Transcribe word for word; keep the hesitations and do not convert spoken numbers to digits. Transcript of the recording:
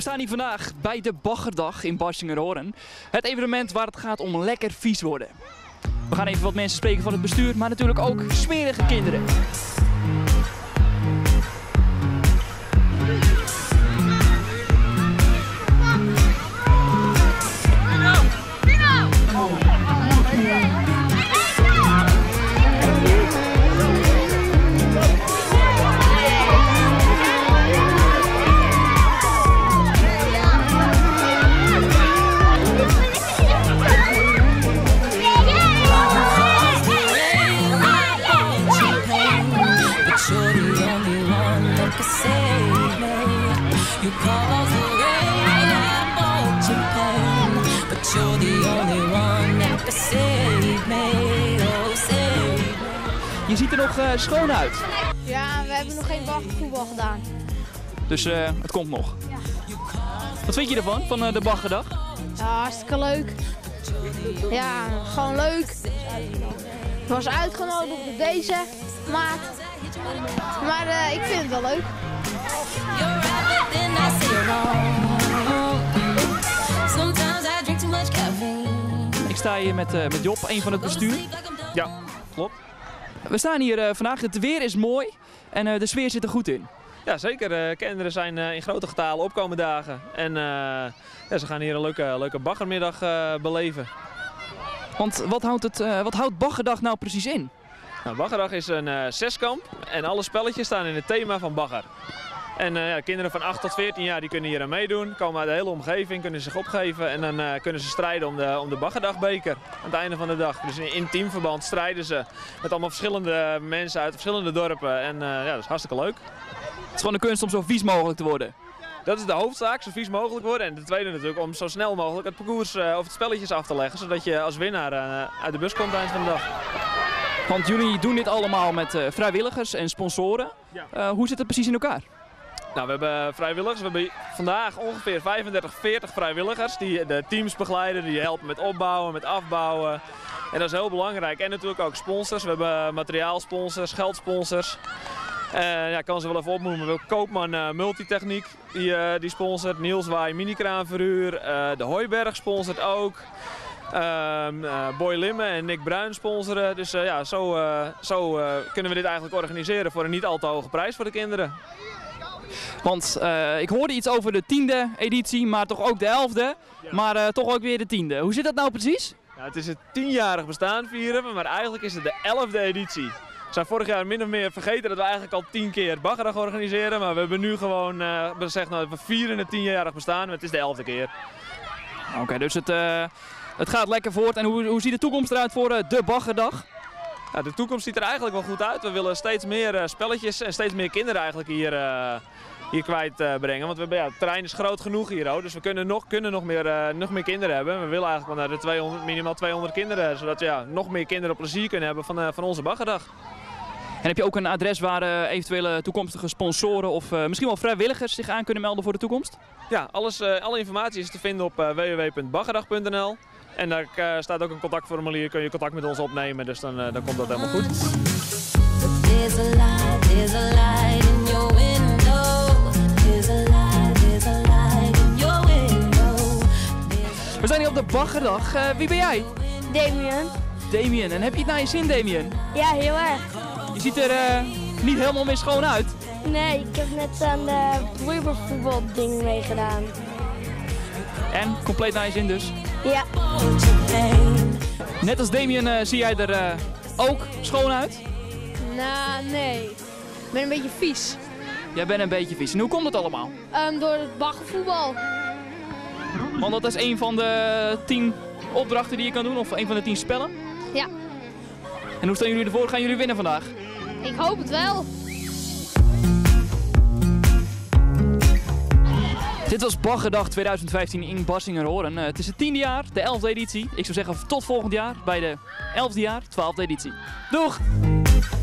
staan hier vandaag bij de Baggerdag in Barsingerhoorn. Het evenement waar het gaat om lekker vies worden. We gaan even wat mensen spreken van het bestuur, maar natuurlijk ook smerige kinderen. Je ziet er nog uh, schoon uit. Ja, we hebben nog geen baggervoetbal gedaan. Dus uh, het komt nog. Ja. Wat vind je ervan, van uh, de Baggerdag? Ja, hartstikke leuk. Ja, gewoon leuk. Ik was uitgenodigd door deze maat. Maar uh, ik vind het wel leuk. Ik sta hier met, uh, met Job, een van het bestuur. Ja, klopt. We staan hier uh, vandaag, het weer is mooi en uh, de sfeer zit er goed in. Ja, zeker. Uh, kinderen zijn uh, in grote getalen opkomende dagen. En uh, ja, ze gaan hier een leuke, leuke baggermiddag uh, beleven. Want wat houdt, het, uh, wat houdt Baggerdag nou precies in? Nou, Baggerdag is een uh, zeskamp en alle spelletjes staan in het thema van bagger. En uh, ja, kinderen van acht tot veertien jaar die kunnen hier aan meedoen, komen uit de hele omgeving, kunnen zich opgeven en dan uh, kunnen ze strijden om de, om de Baggerdagbeker aan het einde van de dag. Dus in, in teamverband strijden ze met allemaal verschillende mensen uit verschillende dorpen en uh, ja, dat is hartstikke leuk. Het is gewoon de kunst om zo vies mogelijk te worden. Dat is de hoofdzaak, zo vies mogelijk worden. En de tweede natuurlijk om zo snel mogelijk het parcours uh, of het spelletjes af te leggen, zodat je als winnaar uh, uit de bus komt aan het eind van de dag. Want jullie doen dit allemaal met uh, vrijwilligers en sponsoren. Ja. Uh, hoe zit het precies in elkaar? Nou, we hebben vrijwilligers. We hebben vandaag ongeveer vijfendertig, veertig vrijwilligers die de teams begeleiden, die helpen met opbouwen, met afbouwen. En dat is heel belangrijk. En natuurlijk ook sponsors. We hebben materiaalsponsors, geldsponsors. Uh, ja, ik kan ze wel even opnoemen. We hebben Koopman uh, Multitechniek, die, uh, die sponsort. Niels Waai Minikraanverhuur. Uh, de Hooiberg sponsort ook. Uh, uh, Boy Limme en Nick Bruin sponsoren. Dus uh, ja, zo, uh, zo uh, kunnen we dit eigenlijk organiseren voor een niet al te hoge prijs voor de kinderen. Want uh, ik hoorde iets over de tiende editie, maar toch ook de elfde. Ja. Maar uh, toch ook weer de tiende. Hoe zit dat nou precies? Ja, het is het tienjarig bestaan vieren we, maar eigenlijk is het de elfde editie. We zijn vorig jaar min of meer vergeten dat we eigenlijk al tien keer Baggerdag organiseren. Maar we hebben nu gewoon uh, gezegd, nou, we vieren het tienjarig bestaan, maar het is de elfde keer. Oké, okay, dus het, uh, het gaat lekker voort. En hoe, hoe ziet de toekomst eruit voor uh, de Baggerdag? Ja, de toekomst ziet er eigenlijk wel goed uit. We willen steeds meer uh, spelletjes en steeds meer kinderen eigenlijk hier, uh, hier kwijt uh, brengen. Want we hebben, ja, het terrein is groot genoeg hier ook, dus we kunnen nog, kunnen nog, meer, uh, nog meer kinderen hebben. We willen eigenlijk wel naar de tweehonderd, minimaal tweehonderd kinderen, zodat we ja, nog meer kinderen plezier kunnen hebben van, uh, van onze Baggerdag. En heb je ook een adres waar uh, eventuele toekomstige sponsoren of uh, misschien wel vrijwilligers zich aan kunnen melden voor de toekomst? Ja, alles, uh, alle informatie is te vinden op uh, w w w punt baggerdag punt n l. En daar uh, staat ook een contactformulier, kun je contact met ons opnemen, dus dan, uh, dan komt dat helemaal goed. We zijn hier op de Baggerdag. Uh, wie ben jij? Damien. Damien. En heb je het naar je zin, Damien? Ja, heel erg. Je ziet er uh, niet helemaal meer schoon uit. Nee, ik heb net aan de vloeibaarvoetbal ding meegedaan. En compleet naar je zin dus? Ja. Net als Damien uh, zie jij er uh, ook schoon uit? Nou, nee. Ik ben een beetje vies. Jij bent een beetje vies. En hoe komt dat allemaal? Um, door het baggervoetbal. Want dat is een van de tien opdrachten die je kan doen, of een van de tien spellen? Ja. En hoe staan jullie ervoor? Gaan jullie winnen vandaag? Ik hoop het wel. Dit was Baggerdag tweeduizend vijftien in Barsingerhoorn. Uh, het is het tiende jaar, de elfde editie. Ik zou zeggen tot volgend jaar bij de elfde jaar, twaalfde editie. Doeg!